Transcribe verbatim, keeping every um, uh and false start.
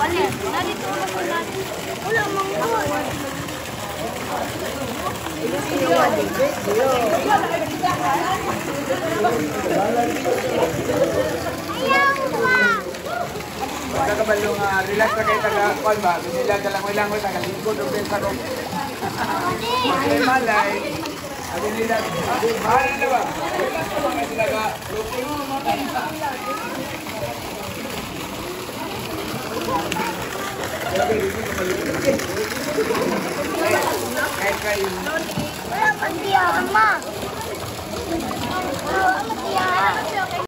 Wala mang buwan. Ayaw ba? Magkakabalong uh, relax na kayo taga-kwan ba? Nila galangoy-langoy, taga-lingkod o pinsa ko. May malay. Sabi nila, mahal na ba? Relax na mga sila ka. Lupin mo mga kanisa. Kahit kayo. Wala pang diya, ma. Wala pang diya.